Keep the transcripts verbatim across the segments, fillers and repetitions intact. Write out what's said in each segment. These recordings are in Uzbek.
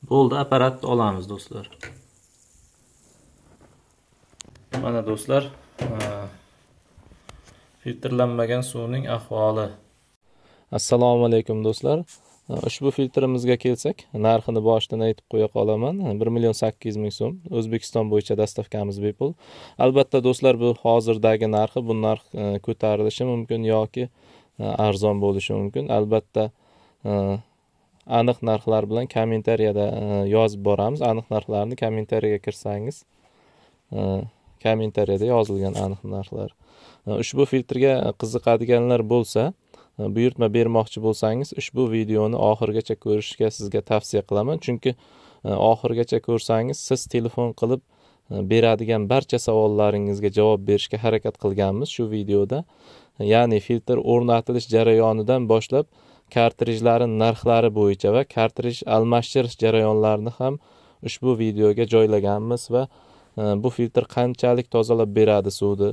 Bo'ldi, apparatni olamiz do'stlar. Mana do'stlar, filtrlanmagan suvning ahvoli. Assalomu alaykum do'stlar. Ushbu filtrimizga kelsak, narxini boshidan aytib qo'ya qolaman. bir million sakkiz yuz ming so'm. O'zbekiston bo'yicha dastavkamiz bepul. Albatta do'stlar, bu hozirdagi narxi, bu narx ko'tarilishi mumkin yoki arzon bo'lishi mumkin. Albatta aniq narxlar bilan kommentariyada yozib boramiz. Aniq narxlarni kommentariyaga kirsangiz, kommentariyada yozilgan aniq narxlar. Ushbu filtrga qiziqadiganlar bo'lsa, buyurtma bermoqchi bo'lsangiz, ushbu videoni oxirigacha ko'rishga sizga tavsiya qilaman. Chunki oxirigacha ko'rsangiz, siz telefon qilib beradigan barcha savollaringizga javob berishga harakat qilganmiz shu videoda. Ya'ni filtr o'rnatilish jarayonidan boshlab kartrijlarning narxlari bo'yicha va kartrij almashtirish jarayonlarini ham ushbu videoga joylaganmiz va bu filtr qanchalik tozalab beradi suvni,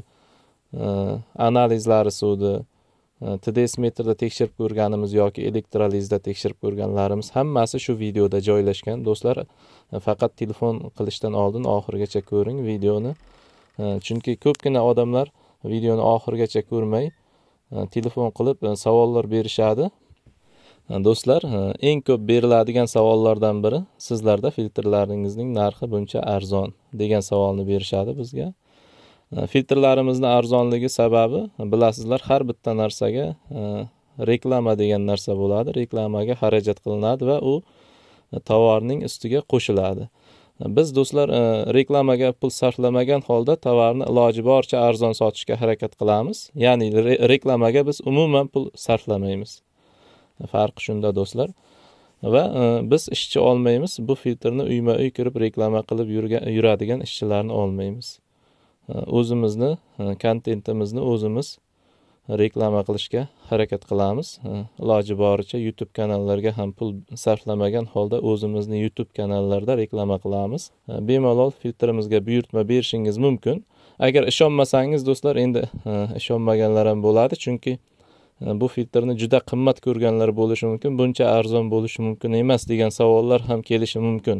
analizlari suvni, T D S metrda tekshirib ko'rganimiz yoki elektrolizda tekshirib ko'rganlarimiz hammasi shu videoda joylashgan. Do'stlar, faqat telefon qilishdan oldin oxirigacha ko'ring videoni. Chunki ko'pgina odamlar videoni oxirigacha ko'rmay telefon qilib savollar berishadi. Do'stlar, eng ko'p beriladigan savollardan biri sizlarda filtrlaringizning narxi buncha arzon degan savolni berishadi bizga. Filtrlarimizni arzonligi sababi, bilasizlar, har bitta narsaga reklama degan narsa bo'ladi. Reklamaga xarajat qilinadi va u tovarning ustiga qo'shiladi. Biz do'stlar reklamaga pul sarflamagan holda tovarni iloji boricha arzon sotishga harakat qilamiz. Ya'ni reklamaga biz umuman pul sarflamaymiz. Farqi shunda do'stlar. Va biz ishchi olmaymiz. Bu filtrni uyma-uy kirib reklama qilib yuradigan ishchilarni olmaymiz. O'zimizni kontentimizni o'zimiz reklama qilishga harakat qilamiz. Iloji boricha YouTube kanallarga ham pul sarflamagan holda o'zimizni YouTube kanallarida reklama qilamiz. Bemalol filtrimizga buyurtma berishingiz mumkin. Agar ishonmasangiz do'stlar, endi ishonmaganlar ham bo'ladi, chunki bu filtrni juda qimmat ko'rganlar bo'lishi mumkin, buncha arzon bo'lishi mumkin emas degan savollar ham kelishi mumkin.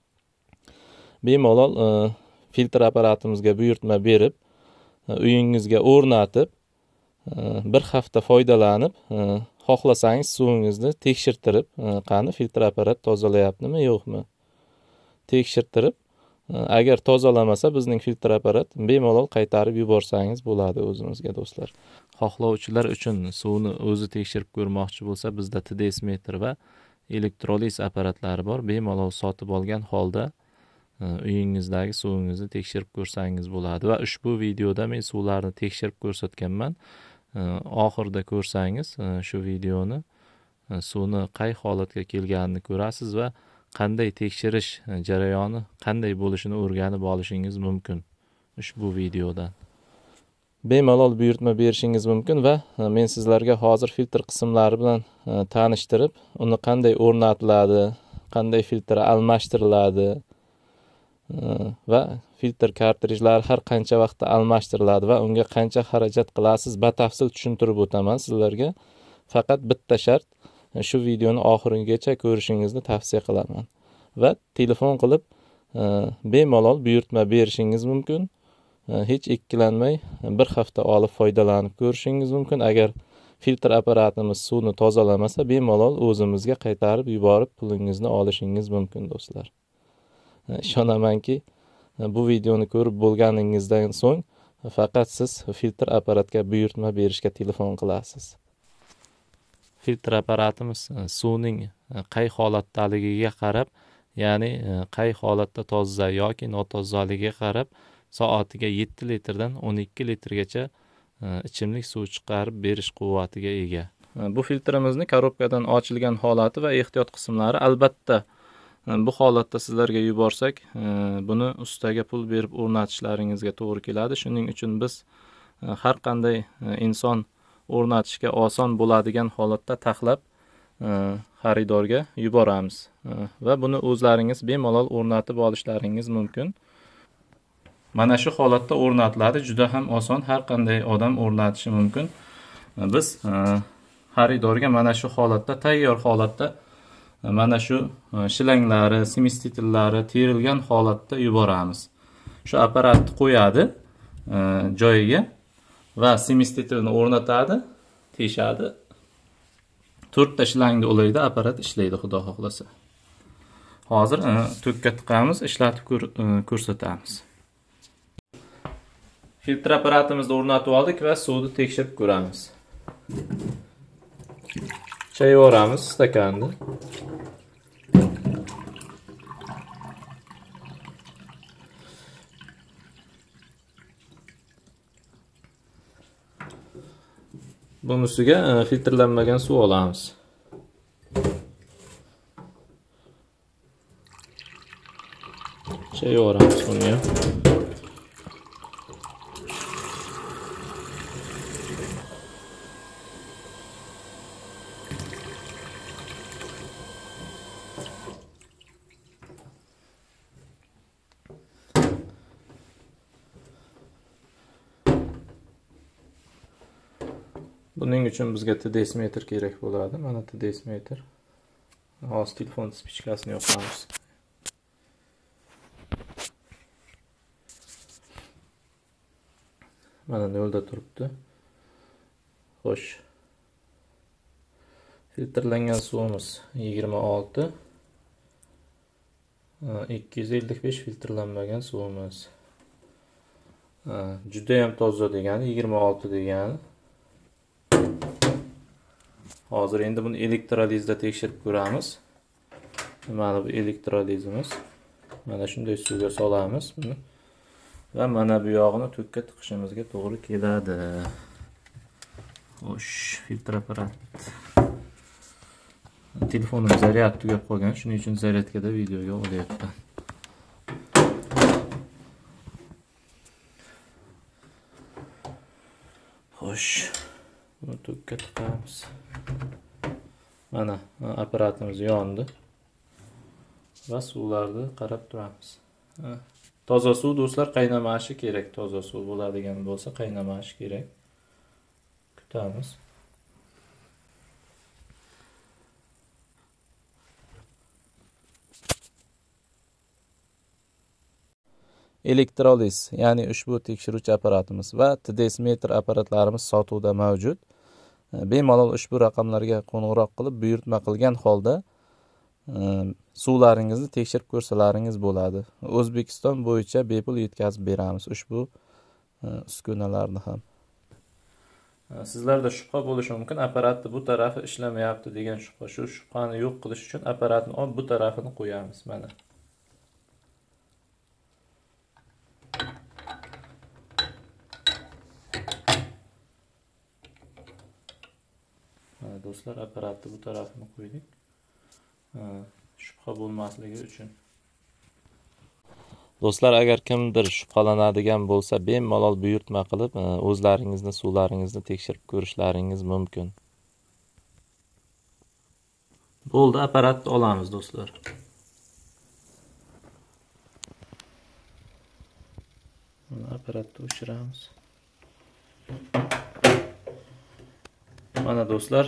Bemalol filtr apparatimizga buyurtma berib, uyingizga o'rnatib, bir hafta foydalanib, xohlasangiz suvingizni tekshirtirib, qani filtr apparat tozalayaptimi, yo'qmi? Tekshirtirib, agar tozalamasa bizning filtr apparat bemalol qaytarib yuborsangiz bo'ladi o'zimizga do'stlar. Xohlovchilar uchun suvni o'zi tekshirib ko'rmoqchi bo'lsa, bizda T D S metr va elektroliz apparatlari bor. Bemalol sotib olgan holda uyingizdagi suvingizni tekshirib ko'rsangiz bo'ladi va ushbu videoda men suvlarni tekshirib ko'rsatganman. Oxirida ko'rsangiz shu videoni, suvni qay holatga kelganini ko'rasiz va qanday tekshirish jarayoni qanday bo'lishini o'rganib olishingiz mumkin ushbu videodan. Bemalol buyurtma berishingiz mumkin va men sizlarga hozir filtr qismlari bilan tanishtirib, uni qanday o'rnatiladi, qanday filtr almashtiriladi va filtr kartrijlari har qancha vaqtda almashtiriladi va unga qancha xarajat qilasiz batafsil tushuntirib o'taman sizlarga. Faqat bitta shart, shu videoni oxirigacha ko'rishingizni tavsiya qilaman va telefon qilib bemalol buyurtma berishingiz mumkin. Hech ikkilanmay bir hafta olib foydalanib ko'rishingiz mumkin. Agar filtr apparatimiz suvni tozalamasa, bemalol o'zimizga qaytarib yuborib pulingizni olishingiz mumkin do'stlar. Ishonamanki, bu videoni ko'rib bo'lganingizdan so'ng faqat siz filtr apparatga buyurtma berishga telefon qilasiz. Filtr apparatimiz suvning qay holatdaligiga qarab, ya'ni qay holatda toza yoki notozaligiga qarab, soatiga yetti litrdan o'n ikki litrgacha ichimlik suv chiqarib berish quvvatiga ega. Bu filtrimizni korobkadan ochilgan holati va ehtiyot qismlari, albatta bu holatda sizlarga yuborsak, buni ustaga pul berib o'rnatishlaringizga to'g'ri keladi. Shuning uchun biz har qanday inson o'rnatishga oson bo'ladigan holatda taxlab xaridorga yuboramiz va buni o'zlaringiz bemalol o'rnatib olishlaringiz mumkin. Mana shu holatda o'rnatiladi, juda ham oson, har qanday odam o'rnatishi mumkin. Biz xaridorga mana shu holatda, tayyor holatda mana shu shilanglari, smestitillari terilgan holatda yuboramiz. Shu apparatni qo'yadi joyiga va smestitilni o'rnatadi, teshadi. to'rtta shilangni ulaydi, apparat ishlaydi, xudo xohlasa. Hozir to'kka tiqamiz, ishlatib ko'rsatamiz. Filtr apparatimizni o'rnatib oldik va suvni tekshirib ko'ramiz. Chayvoramiz stakanni. Bunun ustiga filtrlanmagan suv olamiz. Chayvoramiz buni ham. Buning uchun bizga T D S metr kerak bo'ladi. Mana T D S metr. Hozir telefon spichkasini yoqamiz. Mana nolda turibdi. Xo'sh. Filtrlangan suvimiz yigirma olti. ikki yuz ellik besh filtrlanmagan suvimiz. Juda ham toza degani yigirma olti degani. Hozir endi buni elektrolizda tekshirib ko'ramiz. Mana bu elektrolizimiz. Mana shunday suvga solamiz buni. Va mana bu yog'ini to'kka tiqishimizga to'g'ri keladi. Xo'sh, filtr apparat. Telefonim zaryad tugab qolgan, shuning uchun zaryadkada videoga olyapman. Xo'sh, buni to'kka tiqamiz. Mana apparatimiz yondi. Va suvlarni qarab turamiz. Toza suv do'stlar, qaynamashi kerak. Toza suv bo'ladigan bo'lsa qaynamashi kerak. Kutamiz. Elektroliz, ya'ni ushbu tekshiruvchi apparatimiz va T D S metr apparatlarimiz sotuvda mavjud. Bemalol ushbu raqamlarga qo'ng'iroq qilib buyurtma qilgan holda suvlaringizni tekshirib ko'rsalaringiz bo'ladi. O'zbekiston bo'yicha bepul yetkazib beramiz ushbu uskunalarni ham. Sizlarda shubha bo'lishi mumkin, apparatni bu tarafi ishlamayapti degan shubha. Shu shubhani yo'q qilish uchun apparatni olib bu tarafini qo'yamiz. Mana. Mana do'stlar, apparatni bu tarafini qo'ydik. Shubha bo'lmasligi uchun. Do'stlar, agar kimdir shubhalanadigan bo'lsa, bemalol buyurtma qilib, o'zlaringizni suvlaringizni tekshirib ko'rishlaringiz mumkin. Bo'ldi, apparatni olamiz do'stlar. Mana apparatni o'chiramiz. Mana do'stlar,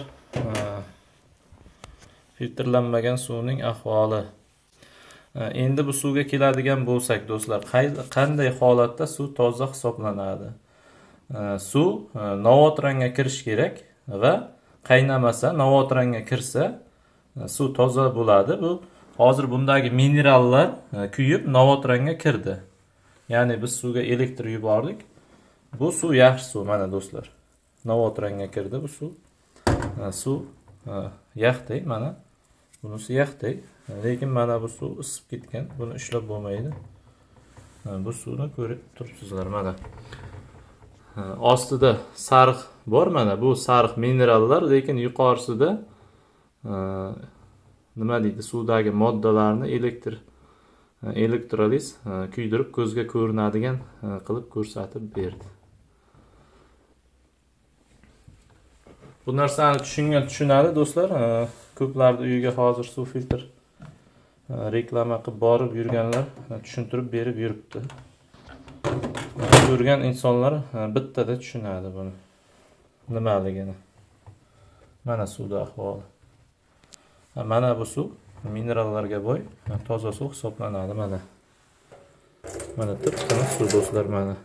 filtrlanmagan suvning ahvoli. Endi bu suvga keladigan bo'lsak do'stlar, qanday holatda suv toza hisoblanadi? Suv novotranga kirish kerak va qaynamasa, novotranga kirsa suv toza bo'ladi. Bu hozir bundagi minerallar kuyib novotranga kirdi. Ya'ni biz suvga elektr yubordik. Bu suv yaxshi suv mana do'stlar. Novotranga kirdi bu suv. Suv yaxday mana. Bunisi yaxday. Lekin mana bu suv isib ketgan. Buni ishlab bo'lmaydi. Bu suvni ko'rib turibsizlar mana. Ostida sariq bor mana. Bu sariq minerallar, lekin yuqorisida nima deydi? Suvdagi moddalarni elektr elektroliz kuydirib ko'zga ko'rinadigan qilib ko'rsatib berdi. Bu narsani tushungan tushunadi do'stlar. Ko'plarning uyiga hozir suv filtr reklama qilib borib yurganlar tushuntirib berib yuribdi. Ko'rgan insonlar bittada tushunadi buni nimaligini. Mana suvda ahvoli. Mana bu suv minerallarga boy toza suv hisoblanadi. Mana mana tip-tiniq suv do'stlar. Mana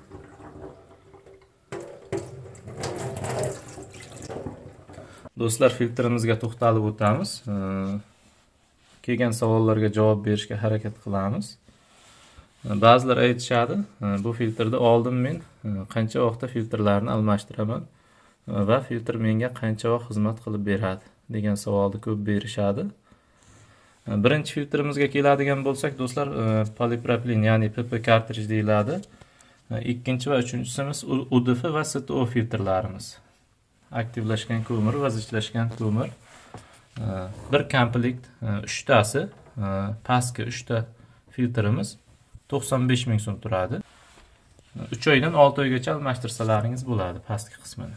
do'stlar, filtrimizga to'xtalib o'tamiz. Kelgan savollarga javob berishga harakat qilamiz. Ba'zilar aytishadi, bu filtrda oldin men qancha vaqtda filtrlarni almashtiraman va filtr menga qancha vaqt xizmat qilib beradi degan savolni ko'p berishadi. Birinchi filtrimizga keladigan bo'lsak do'stlar, polipropilen ya'ni P P kartrij deyiladi. Ikkinchi va uchinchisi U D F va S T O filtrlarimiz. Aktivlashgan ko'mir va zichlashgan ko'mir. Bir komplekt uchtasi, pastki uchta filtrimiz to'qson besh ming so'm turadi. uch oydan olti oygacha almashtirsalaringiz bo'ladi pastki qismini.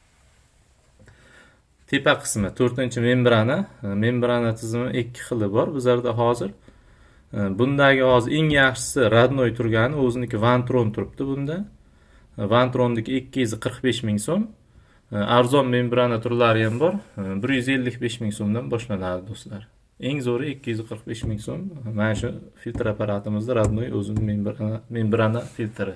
Tepa qismi to'rtinchi membrana. Membrana tizimi ikki xili bor bizlarda hozir. Bundagi hozir eng yaxshisi radnoy turgani, o'ziniki Vantron turibdi bunda. Vantronniki ikki yuz qirq besh ming so'm. Arzon membrana turlari ham bor. bir yuz ellik besh ming so'mdan boshlanadi do'stlar. Eng zo'ri ikki yuz qirq besh ming so'm. Mana shu filtr apparatimizda radnoy o'zining membrana, membrana filtri.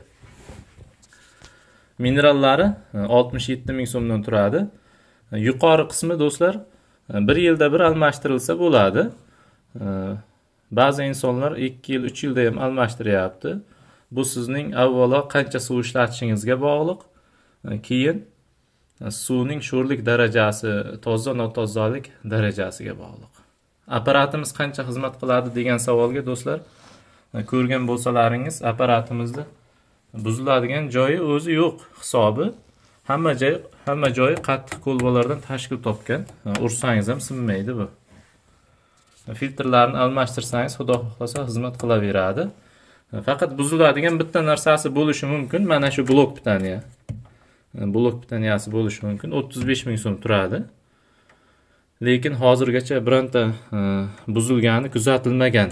Minerallari oltmish yetti ming so'mdan turadi. Yuqori qismi do'stlar bir yilda bir almashtirilsa bo'ladi. Ba'zi insonlar ikki yil, uch yilda ham almashtiryapti. Bu sizning avvalo qancha suv ishlatishingizga bog'liq. Keyin suvning sho'rlik darajasi, toza notozalik darajasiga bog'liq. Apparatimiz qancha xizmat qiladi degan savolga do'stlar, ko'rgan bo'lsalaringiz, apparatimizda buziladigan joyi o'zi yo'q hisobi. Hamma joy, hamma joyi qattiq ko'lbalardan tashkil topgan. Ursangiz ham sinmaydi bu. Filtrlarni almashtirsangiz, xudo xohlasa xizmat qilaveradi. Faqat buziladigan bitta narsasi bo'lishi mumkin. Mana shu blok pitaniya. Blok pitaniyasi bo'lishi mumkin. o'ttiz besh ming so'm turadi. Lekin hozirgacha bironta buzilgani kuzatilmagan.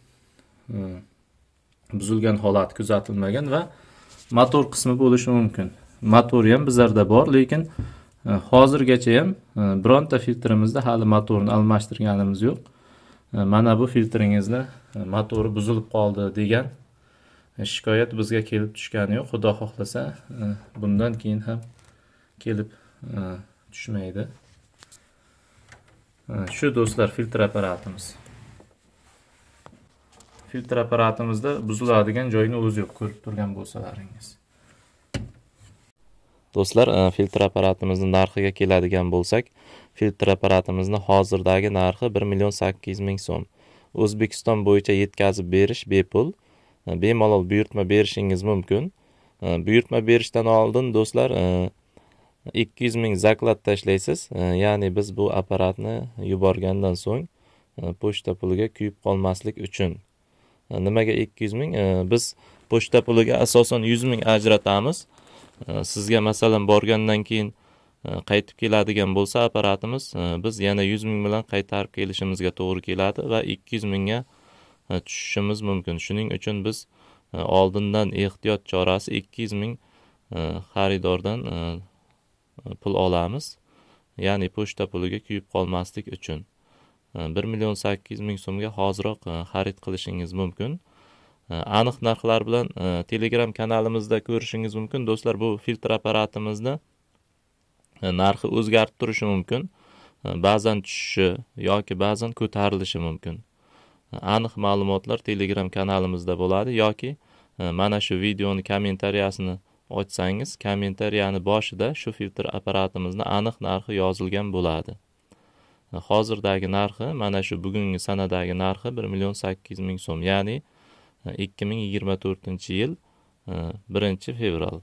Buzilgan holat kuzatilmagan va motor qismi bo'lishi mumkin. Motor ham bizlarda bor, lekin hozirgacha ham bironta filtrimizda hali motorni almashtirganimiz yo'q. Mana bu filtringizda motori buzilib qoldi degan shikoyat bizga kelib tushgani yo'q. Xudo xohlasa bundan keyin ham kelib tushmaydi. Shu do'stlar filtr apparatimiz. Filtr apparatimizda buziladigan joyini o'zi yo'q, ko'rib turgan bo'lsalaringiz. Do'stlar, filtr apparatimizning narxiga keladigan bo'lsak, filtr apparatimizning hozirdagi narxi bir million sakkiz yuz ming so'm. O'zbekiston bo'yicha yetkazib berish bepul. Bemalol buyurtma berishingiz mumkin. Buyurtma berishdan oldin do'stlar ikki yuz ming zaklad tashlaysiz. Ya'ni biz bu apparatni yuborgandan so'ng pochta puliga kuyib qolmaslik uchun. Nimaga ikki yuz ming? Biz pochta puliga asosan yuz ming ajratamiz. Sizga masalan borgandan keyin qaytib keladigan bo'lsa apparatimiz, biz yana yuz ming bilan qaytarib kelishimizga to'g'ri keladi va ikki yuz mingga tushishimiz mumkin. Shuning uchun biz oldindan ehtiyot chorasi ikki yuz ming xaridordan pul olamiz. Ya'ni pochta puliga kuyib qolmaslik uchun. bir million sakkiz yuz ming so'mga hoziroq xarid qilishingiz mumkin. Aniq narxlar bilan Telegram kanalimizda ko'rishingiz mumkin. Do'stlar, bu filtr apparatimizni narxi o'zgarib turishi mumkin. Ba'zan tushishi yoki ba'zan ko'tarilishi mumkin. Aniq ma'lumotlar Telegram kanalimizda bo'ladi yoki mana shu videoni kommentariyasini ochsangiz, kommentariyani boshida shu filtr apparatimizning aniq narxi yozilgan bo'ladi. Hozirdagi narxi, mana shu bugungi sanadagi narxi bir million sakkiz yuz ming so'm, ya'ni ikki ming yigirma to'rtinchi yil birinchi fevral.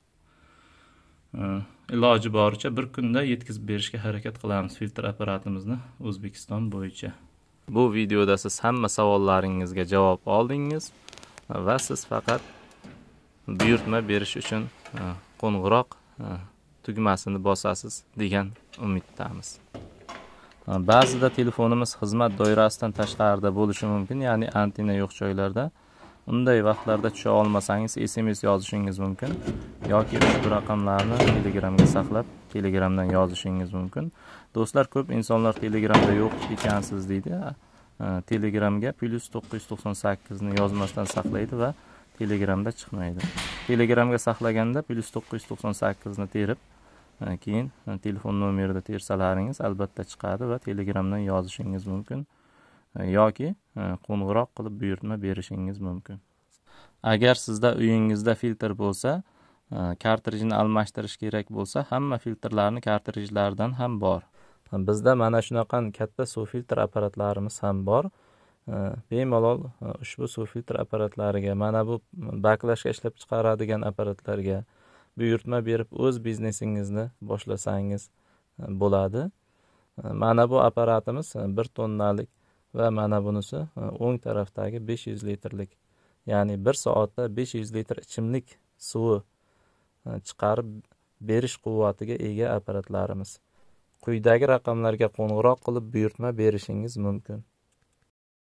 Iloji boricha bir kunda yetkazib berishga harakat qilamiz filtr apparatimizni O'zbekiston bo'yicha. Bu videoda siz hamma savollaringizga javob oldingiz va siz faqat buyurtma berish uchun qo'ng'iroq tugmasini bosasiz degan umiddamiz. Ba'zida telefonimiz xizmat doirasidan tashqarida bo'lishi mumkin, ya'ni antenna yo'q joylarda. Unday vaqtlarda tusha olmasangiz S M S yozishingiz mumkin yoki ushbu raqamlarni Telegramga saqlab, Telegramdan yozishingiz mumkin. Do'stlar, ko'p insonlar Telegramda yo'q ekansiz deydi. Telegramga plus to'qqiz yuz to'qson sakkiz ni yozmasdan saqlaydi va Telegramda chiqmaydi. Telegramga saqlaganda plus to'qqiz yuz to'qson sakkiz ni terib, keyin telefon nomerida tersalaringiz albatta chiqadi va Telegramdan yozishingiz mumkin yoki qo'ng'iroq qilib buyurtma berishingiz mumkin. Agar sizda uyingizda filtr bo'lsa, kartrijni almashtirish kerak bo'lsa, hamma filtrlarni kartrijlaridan ham bor. Bizda mana shunaqa katta suv filtr apparatlarimiz ham bor. Bemalol ushbu suv filtr apparatlariga, mana bu baklashga ishlab chiqaradigan apparatlarga buyurtma berib o'z biznesingizni boshlasangiz bo'ladi. Mana bu apparatimiz bir tonnalik va mana bunisi o'ng tarafdagi besh yuz litrlik. Ya'ni bir soatda besh yuz litr ichimlik suvi chiqarib berish quvvatiga ega apparatlarimiz. Quyidagi raqamlarga qo'ng'iroq qilib buyurtma berishingiz mumkin.